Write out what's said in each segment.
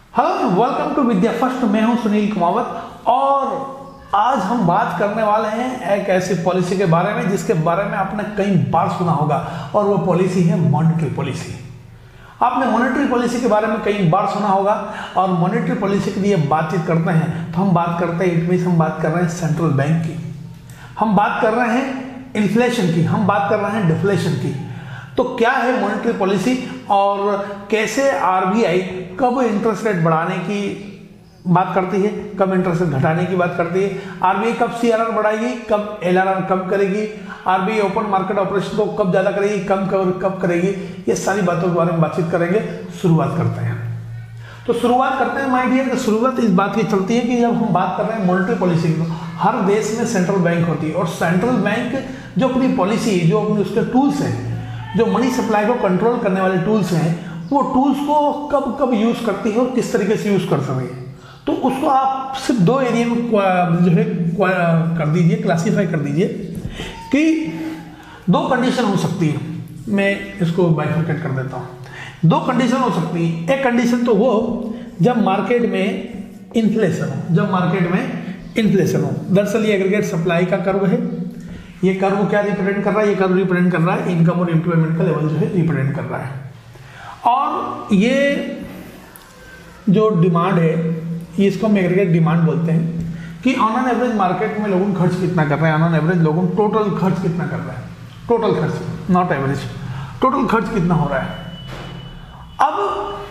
Hello, welcome to Vidya first. मैं हूं सुनील कुमावत और आज हम बात करने वाले हैं एक ऐसी पॉलिसी के बारे में जिसके बारे में आपने कई बार सुना होगा और वो पॉलिसी है मॉनेटरी पॉलिसी। आपने मॉनेटरी पॉलिसी के बारे में कई बार सुना होगा और मॉनेटरी पॉलिसी के लिए बातचीत करते हैं तो हम बात करते हैं, इट मीन्स हम बात कर रहे हैं सेंट्रल बैंक की, हम बात कर रहे हैं इन्फ्लेशन की, हम बात कर रहे हैं डिफ्लेशन की। तो क्या है मॉनेटरी पॉलिसी और कैसे आरबीआई कब इंटरेस्ट रेट बढ़ाने की बात करती है, कब इंटरेस्ट रेट घटाने की बात करती है, आरबीआई कब सीआरआर बढ़ाएगी, कब एलआरआर कम करेगी, आरबीआई ओपन मार्केट ऑपरेशन को कब ज्यादा करेगी, कब करेगी, ये सारी बातों के बारे में बातचीत करेंगे। शुरुआत करते हैं। तो शुरुआत करते हैं माय डियर। शुरुआत इस बात की चलती है कि जब हम बात कर रहे हैं मॉनेटरी पॉलिसी की, हर देश में सेंट्रल बैंक होती है और सेंट्रल बैंक जो अपनी पॉलिसी, जो अपने उसके टूल्स हैं, जो मनी सप्लाई को कंट्रोल करने वाले टूल्स हैं, वो टूल्स को कब कब यूज करती है और किस तरीके से यूज कर सकती है। तो उसको आप सिर्फ दो एरिया में जो है कर दीजिए, क्लासीफाई कर दीजिए कि दो कंडीशन हो सकती है। मैं इसको बाइफरकेट कर देता हूँ। दो कंडीशन हो सकती है। एक कंडीशन तो वो जब मार्केट में इन्फ्लेशन हो, जब मार्केट में इन्फ्लेशन हो। दरअसल ये एग्रीगेट सप्लाई का कर्व है। ये कर्व क्या रिप्रेजेंट कर रहा है? ये कर्व रिप्रेजेंट कर रहा है इनकम और एम्प्लॉयमेंट का लेवल जो है रिप्रेजेंट कर रहा है। और ये जो डिमांड है, इसको हम एग्रीगेट डिमांड बोलते हैं कि ऑन एन एवरेज मार्केट में लोगों खर्च कितना कर रहे हैं, ऑन एन एवरेज लोगों टोटल खर्च कितना कर रहे हैं, टोटल खर्च, नॉट एवरेज, टोटल खर्च कितना हो रहा है। अब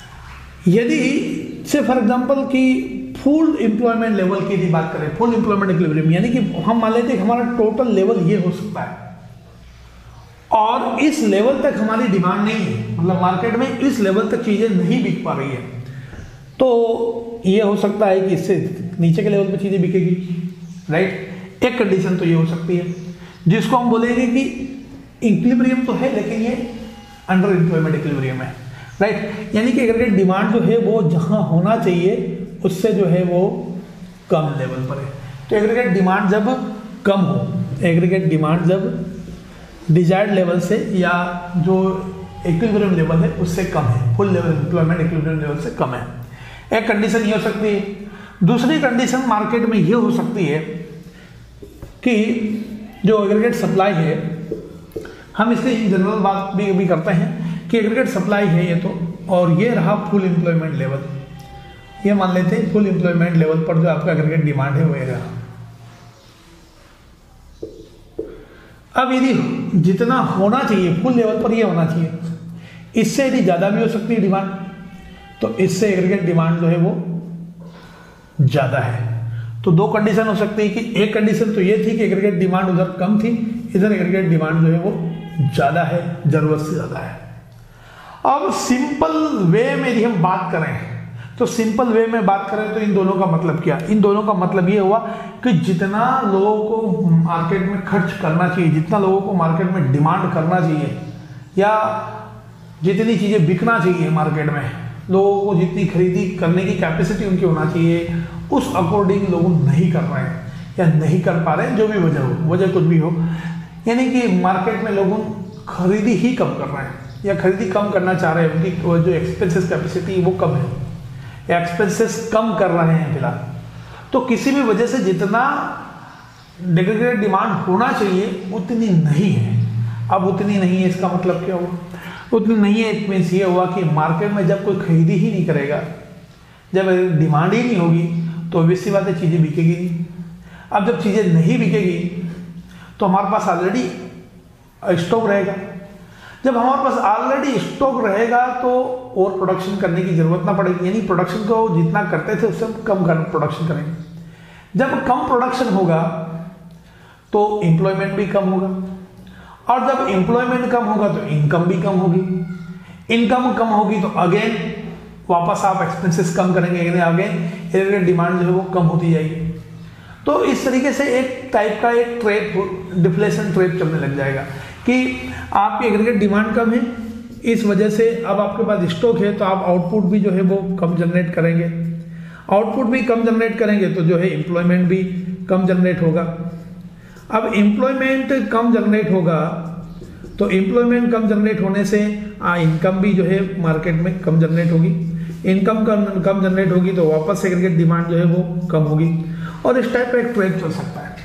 यदि से फॉर एग्जांपल कि फुल एम्प्लॉयमेंट लेवल की यदि बात करें, फुल एम्प्लॉयमेंट इक्विलिब्रियम, यानी कि हम मान लेते हैं कि हमारा टोटल लेवल ये हो सकता है और इस लेवल तक हमारी डिमांड नहीं है, मतलब मार्केट में इस लेवल तक चीजें नहीं बिक पा रही है, तो ये हो सकता है कि इससे नीचे के लेवल पे चीजें बिकेगी, राइट। एक कंडीशन तो ये हो सकती है जिसको हम बोलेंगे कि इक्विलिब्रियम तो है लेकिन ये अंडर एम्प्लॉयमेंट इक्विलिब्रियम है, राइट। यानी कि अगर डिमांड जो है वो जहां होना चाहिए उससे जो है वो कम लेवल पर है। तो एग्रीगेट डिमांड जब कम हो, एग्रीगेट डिमांड जब डिजायर्ड लेवल से या जो इक्विलिब्रियम लेवल है उससे कम है, full level employment equilibrium level से कम है, एक कंडीशन ये हो सकती है। दूसरी कंडीशन मार्केट में ये हो सकती है कि जो एग्रीगेट सप्लाई है, हम इसके जनरल बात भी करते हैं कि एग्रीगेट सप्लाई है ये तो, और ये रहा फुल एम्प्लॉयमेंट लेवल। ये मान लेते हैं फुल एम्प्लॉयमेंट लेवल पर जो आपका एग्रीगेट डिमांड है वो रहा। अब यदि जितना होना चाहिए फुल लेवल पर ये होना चाहिए, इससे यदि ज्यादा भी हो सकती है डिमांड, तो इससे एग्रीगेट डिमांड जो है वो ज्यादा है। तो दो कंडीशन हो सकती है कि एक कंडीशन तो ये थी कि एग्रीगेट डिमांड उधर कम थी, इधर एग्रीगेट डिमांड जो है वो ज्यादा है, जरूरत से ज्यादा है। अब सिंपल वे में यदि हम बात करें तो सिंपल वे में बात करें तो इन दोनों का मतलब क्या? इन दोनों का मतलब ये हुआ कि जितना लोगों को मार्केट में खर्च करना चाहिए, जितना लोगों को मार्केट में डिमांड करना चाहिए या जितनी चीजें बिकना चाहिए मार्केट में, लोगों को जितनी खरीदी करने की कैपेसिटी उनकी होना चाहिए, उस अकॉर्डिंग लोग नहीं कर रहे हैं या नहीं कर पा रहे हैं, जो भी वजह हो, वजह कुछ भी हो। यानी कि मार्केट में लोगों खरीदी ही कम कर रहे हैं या खरीदी कम करना चाह रहे हैं, उनकी जो एक्सपेंसेस कैपेसिटी वो कम है, एक्सपेंसेस कम कर रहे हैं फिलहाल। तो किसी भी वजह से जितना एग्रीगेट डिमांड होना चाहिए उतनी नहीं है। अब उतनी नहीं है, इसका मतलब क्या हुआ? उतनी नहीं है, इट मीन्स ये हुआ कि मार्केट में जब कोई खरीदी ही नहीं करेगा, जब डिमांड ही नहीं होगी तो ऑब्वियसली बात है चीजें बिकेगी नहीं। अब जब चीजें नहीं बिकेगी तो हमारे पास ऑलरेडी स्टॉक रहेगा। जब हमारे पास ऑलरेडी स्टॉक रहेगा तो और प्रोडक्शन करने की जरूरत ना पड़ेगी, यानी प्रोडक्शन को जितना करते थे उससे कम प्रोडक्शन करेंगे। जब कम प्रोडक्शन होगा तो एम्प्लॉयमेंट भी कम होगा, और जब एम्प्लॉयमेंट कम होगा तो इनकम भी कम होगी। इनकम कम होगी तो अगेन वापस आप एक्सपेंसेस कम करेंगे, अगेन डिमांड जो है वो कम होती जाएगी। तो इस तरीके से एक टाइप का एक ट्रेप, डिफ्लेशन ट्रेप चलने लग जाएगा कि आपकी एग्रीगेट डिमांड कम है, इस वजह से अब आपके पास स्टॉक है तो आप आउटपुट भी जो है वो कम जनरेट करेंगे, आउटपुट भी कम जनरेट करेंगे तो जो है एम्प्लॉयमेंट भी कम जनरेट होगा। अब एम्प्लॉयमेंट कम जनरेट होगा तो एम्प्लॉयमेंट कम जनरेट होने से इनकम भी जो है मार्केट में कम जनरेट होगी। इनकम कम जनरेट होगी तो वापस एग्रीगेट डिमांड जो है वो कम होगी, और इस टाइप का एक ट्रेड चल सकता है।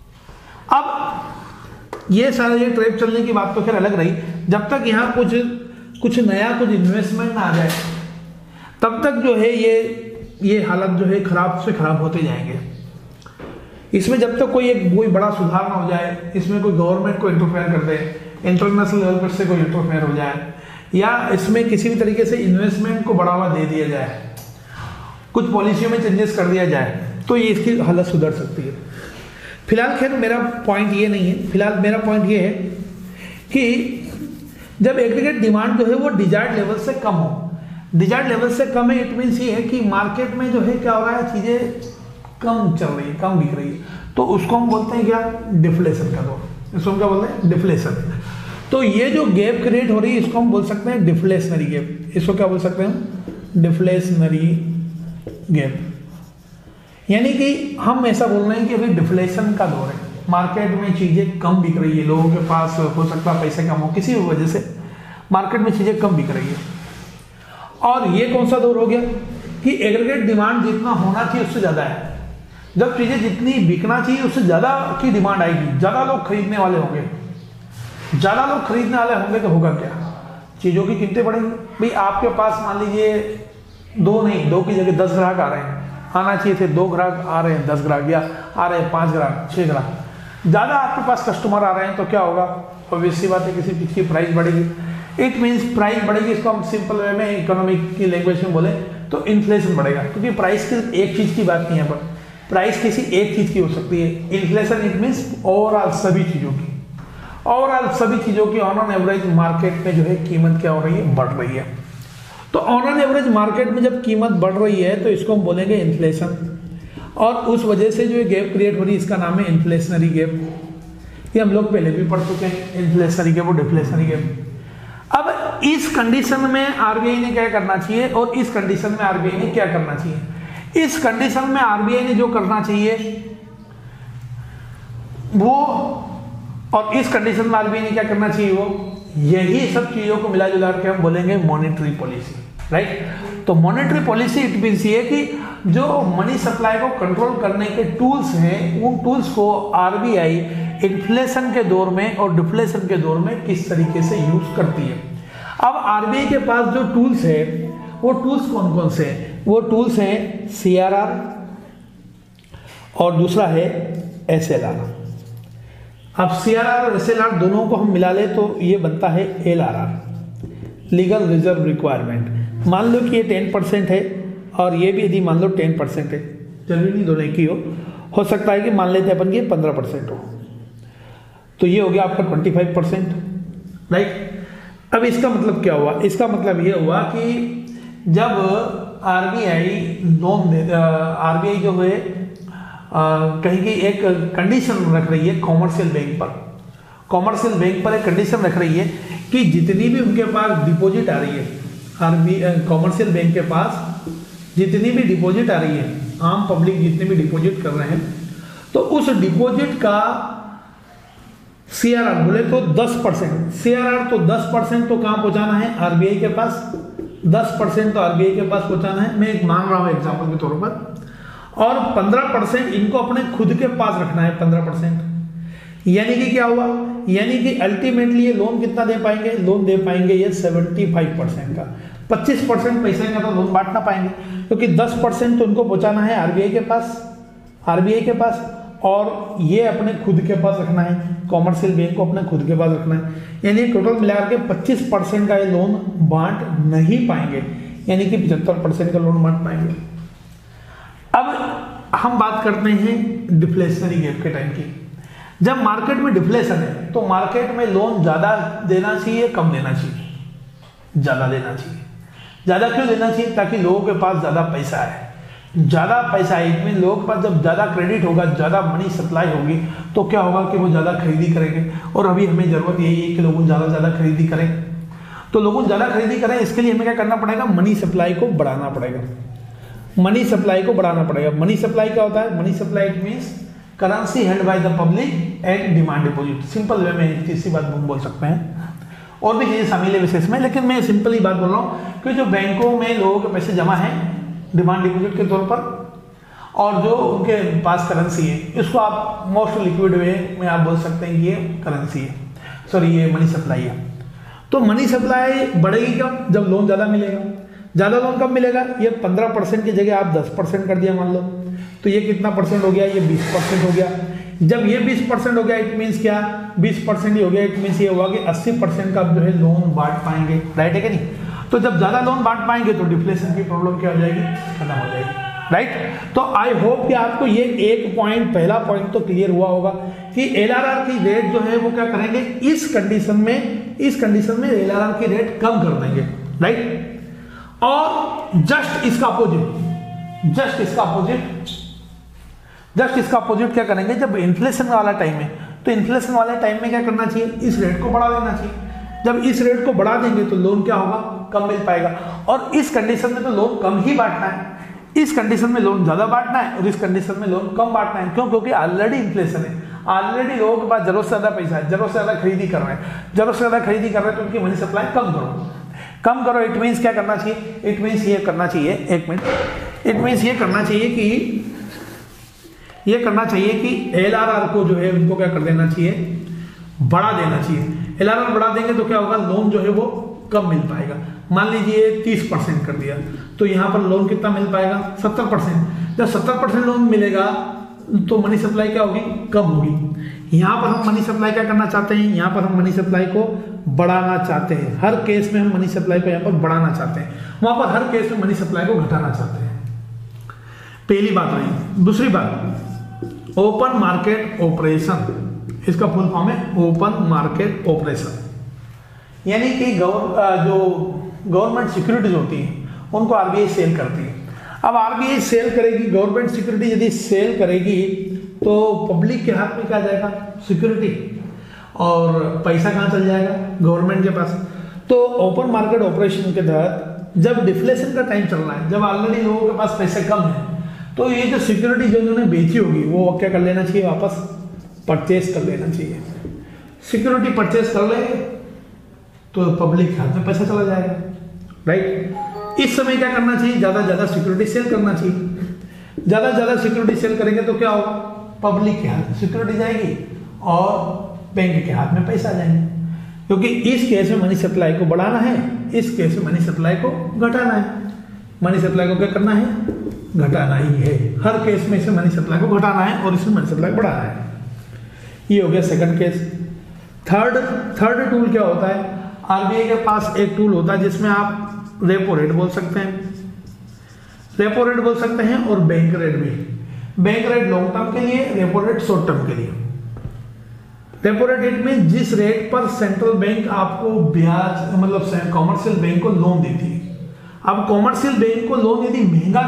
अब ये सारा ये ट्रेड चलने की बात तो खैर अलग रही, जब तक यहाँ कुछ नया कुछ इन्वेस्टमेंट ना आ जाए तब तक जो है ये हालत जो है खराब से खराब होते जाएंगे। इसमें जब तक कोई बड़ा सुधार ना हो जाए, इसमें कोई गवर्नमेंट को इंटरफेयर कर दे, इंटरनेशनल लेवल पर से कोई इंटरफेयर हो जाए, या इसमें किसी भी तरीके से इन्वेस्टमेंट को बढ़ावा दे दिया जाए, कुछ पॉलिसियों में चेंजेस कर दिया जाए, तो ये इसकी हालत सुधर सकती है। फिलहाल खैर मेरा पॉइंट ये नहीं है, फिलहाल मेरा पॉइंट ये है कि जब एग्रीगेट डिमांड जो है वो डिजायर्ड लेवल से कम हो, डिजायर्ड लेवल से कम है इट मीन्स ये है कि मार्केट में जो है क्या हो रहा है, चीजें कम चल रही है, कम बिक रही है, तो उसको हम बोलते हैं क्या, डिफ्लेशन का दौर। इसको हम क्या बोलते हैं, डिफ्लेशन। तो ये जो गैप क्रिएट हो रही है इसको हम बोल सकते हैं डिफ्लेशनरी गैप। इसको क्या बोल सकते हैं, डिफ्लेशनरी गैप। यानी कि हम ऐसा बोल रहे हैं कि अभी डिफ्लेशन का दौर है, मार्केट में चीजें कम बिक रही है, लोगों के पास हो सकता है पैसे कम हो, किसी भी वजह से मार्केट में चीजें कम बिक रही है। और ये कौन सा दौर हो गया कि एग्रीगेट डिमांड जितना होना चाहिए उससे ज्यादा है। जब चीजें जितनी बिकना चाहिए उससे ज्यादा की डिमांड आएगी, ज्यादा लोग खरीदने वाले होंगे, ज्यादा लोग खरीदने वाले होंगे तो होगा क्या, चीजों की कीमतें बढ़ेंगी। भाई आपके पास मान लीजिए दो की जगह 10 ग्राहक आ रहे हैं, आना चाहिए थे 2 ग्राहक, आ रहे हैं 10 ग्राहक, या आ रहे हैं 5 ग्राहक, 6 ग्राहक, ज्यादा आपके पास कस्टमर आ रहे हैं तो क्या होगा, ऑब्वियस सी बात है किसी चीज की प्राइस बढ़ेगी। इट मीन्स प्राइस बढ़ेगी, इसको हम सिंपल वे में इकोनॉमिक की लैंग्वेज में बोले तो इन्फ्लेशन बढ़ेगा, क्योंकि प्राइस सिर्फ एक चीज की बात नहीं है, पर प्राइस किसी एक चीज की हो सकती है। इन्फ्लेशन इट मीन्स ओवरऑल सभी चीजों की, ओवरऑल सभी चीजों की ऑन एन एवरेज मार्केट में जो है कीमत क्या हो रही है, बढ़ रही है। तो ऑन एन एवरेज मार्केट में जब कीमत बढ़ रही है तो इसको हम बोलेंगे इन्फ्लेशन, और उस वजह से जो गैप क्रिएट हो रही है इसका नाम है इन्फ्लेशनरी गैप। ये हम लोग पहले भी पढ़ चुके हैं, इन्फ्लेशनरी गैप और डिफ्लेशनरी गैप। अब इस कंडीशन में आरबीआई ने क्या करना चाहिए और इस कंडीशन में आरबीआई ने क्या करना चाहिए। इस कंडीशन में आरबीआई ने जो करना चाहिए वो, और इस कंडीशन में आरबीआई ने क्या करना चाहिए वो, यही सब चीजों को मिला जुला के हम बोलेंगे मॉनेटरी पॉलिसी, राइट। तो मॉनेटरी पॉलिसी इट मींस ये कि जो मनी सप्लाई को कंट्रोल करने के टूल्स हैं, उन टूल्स को आरबीआई इन्फ्लेशन के दौर में और डिफ्लेशन के दौर में किस तरीके से यूज करती है। अब आरबीआई के पास जो टूल्स है वो टूल्स कौन कौन से हैं, वो टूल्स हैं सीआरआर और दूसरा है एसएलआर। अब सीआरआर और एसएलआर दोनों को हम मिला ले तो ये बनता है एलआरआर, लीगल रिजर्व रिक्वायरमेंट। मान लो कि ये 10% है और ये भी यदि मान लो 10% है, जरूरी नहीं दोनों की हो सकता है कि मान लेते अपन कि 15% हो, तो ये हो गया आपका 25%, राइट। अब इसका मतलब क्या हुआ, इसका मतलब ये हुआ कि जब आरबीआई लोन दे, आरबीआई जो है कहीं की एक कंडीशन रख रही है कॉमर्शियल बैंक पर, कॉमर्शियल बैंक पर एक कंडीशन रख रही है कि जितनी भी उनके पास डिपॉजिट आ रही है, आरबीआई कॉमर्शियल बैंक के पास जितनी भी डिपॉजिट आ रही है, आम पब्लिक जितने भी डिपॉजिट कर रहे हैं, तो उस डिपॉजिट का सीआरआर बोले तो 10%, सीआरआर तो 10% तो कहां पहुंचाना है, आरबीआई के पास 10% तो आरबीआई के पास पहुंचाना है, मैं एक मान रहा हूं एग्जांपल के तौर पर, और 15% इनको अपने खुद के पास रखना है 15%। यानी कि क्या हुआ, यानी कि अल्टीमेटली ये लोन कितना दे पाएंगे, लोन दे पाएंगे ये 75% का, 25% पैसे का तो लोन बांट ना पाएंगे, क्योंकि 10% तो उनको पहुंचाना है आरबीआई के पास, आरबीआई के पास, और ये अपने खुद के पास रखना है, कॉमर्शियल बैंक को अपने खुद के पास रखना है। यानी टोटल मिलाकर के 25% का ये लोन बांट नहीं पाएंगे, यानी कि 75% का लोन बांट पाएंगे। अब हम बात करते हैं डिफ्लेशनरी गैप के टाइम की। जब मार्केट में डिफ्लेशन है तो मार्केट में लोन ज्यादा देना चाहिए, कम देना चाहिए, ज्यादा देना चाहिए। ज्यादा क्यों देना चाहिए, ताकि लोगों के पास ज्यादा पैसा है, ज्यादा पैसा है इनमें लोगों के पास जब ज्यादा क्रेडिट होगा, ज्यादा मनी सप्लाई होगी तो क्या होगा कि वो ज्यादा खरीदी करेंगे, और अभी हमें जरूरत यही है कि लोगों ज्यादा खरीदी करें। तो लोगों ज्यादा खरीदी करें, इसके लिए हमें क्या करना पड़ेगा, मनी सप्लाई को बढ़ाना पड़ेगा, मनी सप्लाई को बढ़ाना पड़ेगा। मनी सप्लाई क्या होता है, money supply it means currency held by the public and demand deposit. Simple way में तीसरी बात हम बोल सकते हैं, और भी चीजें शामिल है विशेष में, लेकिन मैं सिंपल ही बात बोल रहा हूँ कि जो बैंकों में लोगों के पैसे जमा हैं डिमांड डिपॉजिट के तौर पर, और जो उनके पास करेंसी है, इसको आप मोस्ट लिक्विड वे में आप बोल सकते हैं कि ये करेंसी है, सॉरी ये मनी सप्लाई है। तो मनी सप्लाई बढ़ेगी कब? जब लोन ज़्यादा मिलेगा। ज़्यादा लोन कब मिलेगा? ये 15% की जगह आप 10% कर दिया मान लो, तो ये कितना परसेंट हो गया? ये 20% हो गया। जब ये 20% हो गया इट मीन्स क्या? 20% ही हो गया, इट मीन्स ये हुआ कि 80% का जो है लोन बांट पाएंगे, राइट है कि नहीं? तो जब ज़्यादा लोन बांट पाएंगे तो डिफ्लेशन की प्रॉब्लम क्या हो जाएगी? खत्म हो जाएगी, राइट। तो आई होप कि आपको ये एक पॉइंट, पहला पॉइंट तो क्लियर हुआ होगा कि एलआरआर की रेट जो है वो क्या करेंगे, इस कंडीशन में एलआरआर की रेट कम कर देंगे, राइट। और जस्ट इसका अपोजिट क्या करेंगे, जब इन्फ्लेशन वाला टाइम है तो इन्फ्लेशन वाले टाइम में क्या करना चाहिए, इस रेट को बढ़ा देना चाहिए। जब इस रेट को बढ़ा देंगे तो लोन क्या होगा, कम मिल पाएगा। और इस कंडीशन में तो लोन कम ही बांटना है, इस कंडीशन में लोन ज्यादा बांटना है और इस कंडीशन में लोन कम बांटना है। क्यों? क्योंकि ऑलरेडी इन्फ्लेशन है, ऑलरेडी लोगों के पास जरूरत से ज्यादा पैसा है, जरूरत से ज्यादा खरीदी कर रहे हैं, जरूरत से ज्यादा खरीदी कर रहे हैं, तो उनकी मनी सप्लाई कम करो। इट मीन्स क्या करना चाहिए? इट मीन्स ये करना चाहिए, एक मिनट, इट मीन्स ये करना चाहिए कि एलआरआर को जो है उनको क्या कर देना चाहिए, बढ़ा देना चाहिए। एलआरआर बढ़ा देंगे तो क्या होगा, लोन जो है वो कम मिल पाएगा। मान लीजिए 30% कर दिया तो यहाँ पर लोन कितना मिल पाएगा, 70%। जब 70% लोन मिलेगा तो मनी सप्लाई क्या होगी, कम होगी। यहाँ पर हम मनी सप्लाई क्या करना चाहते हैं, यहाँ पर हम मनी सप्लाई को बढ़ाना चाहते हैं। हर केस में हम मनी सप्लाई को यहाँ पर बढ़ाना चाहते हैं, वहां पर हर केस में मनी सप्लाई को घटाना चाहते हैं। पहली बात रही। दूसरी बात, ओपन मार्केट ऑपरेशन, इसका फुल फॉर्म है ओपन मार्केट ऑपरेशन, यानी कि जो गवर्नमेंट सिक्योरिटीज होती हैं उनको आरबीआई सेल करती है। अब आरबीआई सेल करेगी, गवर्नमेंट सिक्योरिटी यदि सेल करेगी तो पब्लिक के हाथ में क्या जाएगा, सिक्योरिटी, और पैसा कहाँ चल जाएगा, गवर्नमेंट के पास। तो ओपन मार्केट ऑपरेशन के तहत जब डिफ्लेशन का टाइम चल रहा है, जब ऑलरेडी लोगों के पास पैसे कम है, तो ये जो सिक्योरिटी जो उन्होंने बेची होगी वो क्या कर लेना चाहिए, वापस परचेज कर लेना चाहिए। सिक्योरिटी परचेज कर ले तो पब्लिक के हाथ में पैसा चला जाएगा, राइट। इस समय क्या करना चाहिए, ज्यादा ज्यादा सिक्योरिटी सेल करना चाहिए। ज्यादा सिक्योरिटी सेल करेंगे तो क्या होगा, पब्लिक के हाथ में सिक्योरिटी जाएगी और बैंक के हाथ में पैसा जाएंगे। क्योंकि इस केस में मनी सप्लाई को बढ़ाना है, इस केस में मनी सप्लाई को घटाना है। मनी सप्लाई को क्या करना है, घटाना ही है। हर केस में इसे मनी सप्लाई को घटाना है और इसमें मनी सप्लाई बढ़ाना है। ये हो गया सेकंड केस। थर्ड टूल क्या होता है, आरबीआई के पास एक टूल होता है जिसमें आप रेपो रेट बोल सकते हैं, और बैंक रेट भी। बैंक रेट लॉन्ग टर्म के लिए, रेपो रेट शॉर्ट टर्म के लिए। रेपो रेट में जिस रेट पर सेंट्रल बैंक आपको ब्याज, मतलब कॉमर्शियल बैंक को लोन देती है। अब कॉमर्शियल बैंक को लोन यदि महंगा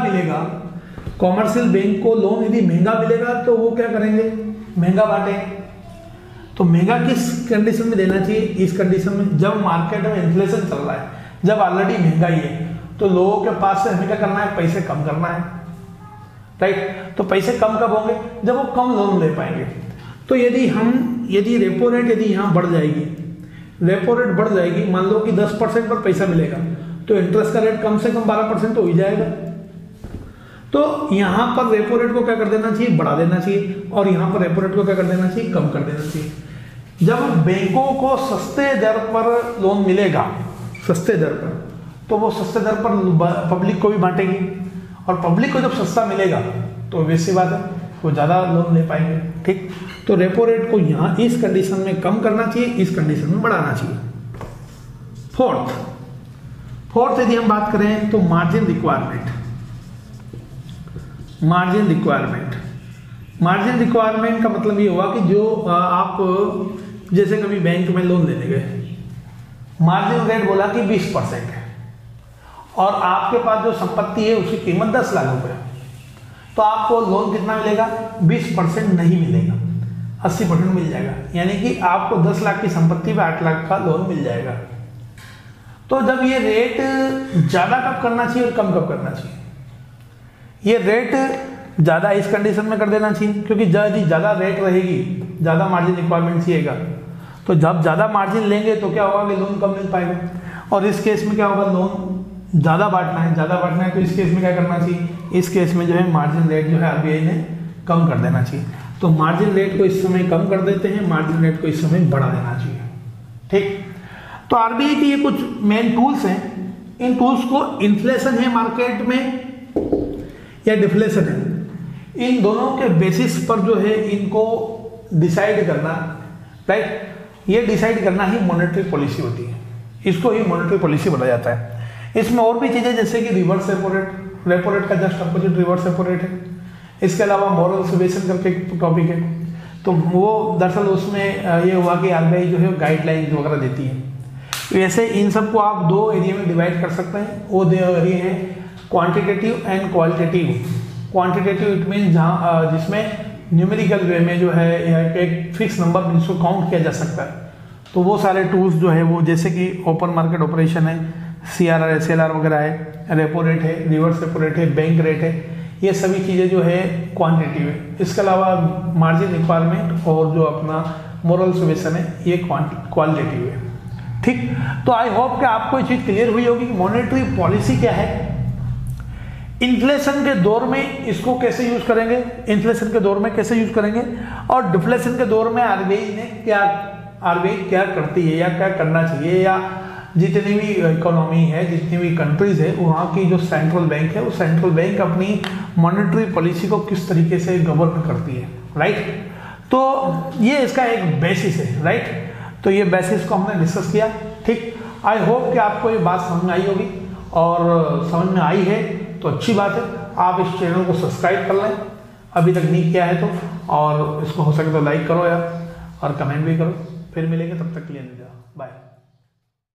मिलेगा, तो वो क्या करेंगे, महंगा बांटेंगे। तो महंगा किस कंडीशन में देना चाहिए, इस कंडीशन में जब मार्केट में इन्फ्लेशन चल रहा है, जब ऑलरेडी महंगाई है, तो लोगों के पास से हमें क्या करना है, पैसे कम करना है, राइट। तो पैसे कम कब होंगे, जब वो कम लोन ले पाएंगे। तो यदि रेपो रेट यदि यहाँ बढ़ जाएगी, मान लो कि 10% पर पैसा मिलेगा, तो इंटरेस्ट का रेट कम से कम 12% तो हो ही जाएगा। तो यहाँ पर रेपो रेट को क्या कर देना चाहिए, बढ़ा देना चाहिए, और यहाँ पर रेपो रेट को क्या कर देना चाहिए, कम कर देना चाहिए। जब बैंकों को सस्ते दर पर लोन मिलेगा, सस्ते दर पर, तो वो सस्ते दर पर पब्लिक को भी बांटेगी, और पब्लिक को जब सस्ता मिलेगा तो वैसी बात है वो ज़्यादा लोन ले पाएंगे, ठीक। तो रेपो रेट को यहाँ इस कंडीशन में कम करना चाहिए, इस कंडीशन में बढ़ाना चाहिए। फोर्थ यदि हम बात करें तो मार्जिन रिक्वायरमेंट का मतलब ये हुआ कि जो आप जैसे कभी बैंक में लोन लेने गए, मार्जिन रेट बोला कि 20% है, और आपके पास जो संपत्ति है उसकी कीमत 10 लाख रुपए, तो आपको लोन कितना मिलेगा, 20% नहीं मिलेगा, 80% मिल जाएगा। यानी कि आपको 10 लाख की संपत्ति पे 8 लाख का लोन मिल जाएगा। तो जब ये रेट ज्यादा कब करना चाहिए और कम कब करना चाहिए, ये रेट ज्यादा इस कंडीशन में कर देना चाहिए, क्योंकि यदि ज्यादा रेट रहेगी, ज्यादा मार्जिन रिक्वायरमेंट चाहिएगा, तो जब ज्यादा मार्जिन लेंगे तो क्या होगा कि लोन कम मिल पाएगा, और इस केस में क्या होगा, लोन ज़्यादा बांटना है तो इस केस में क्या करना चाहिए, इस केस में जो है मार्जिन रेट जो है आरबीआई ने कम कर देना चाहिए। तो मार्जिन रेट को इस समय कम कर देते हैं, मार्जिन रेट को इस समय बढ़ा देना चाहिए। ठीक, तो आरबीआई के ये कुछ मेन टूल्स हैं। इन टूल्स को इन्फ्लेशन है मार्केट में या डिफ्लेशन है, इन दोनों के बेसिस पर जो है इनको डिसाइड करना, राइट, ये डिसाइड करना ही मॉनेटरी पॉलिसी होती है, इसको ही मॉनेटरी पॉलिसी बोला जाता है। इसमें और भी चीजें जैसे कि रिवर्स रेपो रेट का just opposite reverse repo rate है। इसके अलावा मॉरल सजेशन करके एक टॉपिक है, तो वो दरअसल उसमें ये हुआ कि आरबीआई जो है गाइडलाइन वगैरह देती है। वैसे इन सबको आप दो एरिया में डिवाइड कर सकते हैं। वो दो एरिया है quantitative and qualitative. Quantitative it mean जहाँ जिसमें न्यूमेरिकल वे में जो है एक फिक्स नंबर जिसको काउंट किया जा सकता है, तो वो सारे टूल्स जो है वो जैसे कि ओपन मार्केट ऑपरेशन है, CRR SLR वगैरह है, रेपो रेट है, रिवर्स रेपो रेट है, बैंक रेट है, ये सभी चीज़ें जो है क्वांटिटेटिव है। इसके अलावा मार्जिन रिक्वायरमेंट और जो अपना मोरल सजेशन है ये क्वालिटेटिव है। ठीक, तो आई होप कि आपको ये चीज़ क्लियर हुई होगी कि मॉनेटरी पॉलिसी क्या है, इन्फ्लेशन के दौर में इसको कैसे यूज करेंगे, इन्फ्लेशन के दौर में कैसे यूज करेंगे, और डिफ्लेशन के दौर में आरबीआई क्या करती है या क्या करना चाहिए, या जितनी भी इकोनॉमी है, जितनी भी कंट्रीज है, वहाँ की जो सेंट्रल बैंक है, वो सेंट्रल बैंक अपनी मॉनेटरी पॉलिसी को किस तरीके से गवर्न करती है, राइट। तो ये इसका एक बेसिस है, राइट। तो ये बेसिस को हमने डिस्कस किया। ठीक, आई होप कि आपको ये बात समझ में आई होगी, और समझ में आई है तो अच्छी बात है। आप इस चैनल को सब्सक्राइब कर लें अभी तक नहीं किया है तो, और इसको हो सके तो लाइक करो यार, और कमेंट भी करो। फिर मिलेंगे, तब तक के लिए अलविदा।